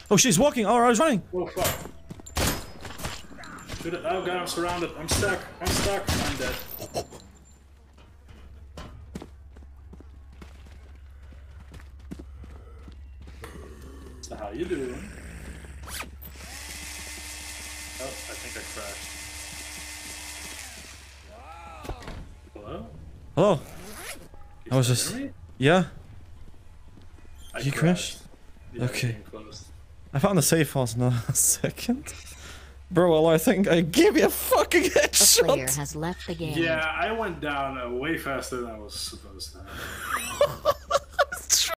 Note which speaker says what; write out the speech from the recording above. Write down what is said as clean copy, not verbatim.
Speaker 1: Oh, she's walking. Oh, I was running.
Speaker 2: Oh, fuck. Oh, God, I'm surrounded. I'm stuck. I'm stuck. I'm dead. So how you doing? Oh, I think I crashed. Hello?
Speaker 1: Hello. I was just... Yeah? You crashed?
Speaker 2: Yeah,
Speaker 1: okay. I found a safe house in a second. Bro, well, I think I gave you a fucking headshot.
Speaker 3: A player has left the game.
Speaker 2: Yeah, I went down way faster than I was supposed to.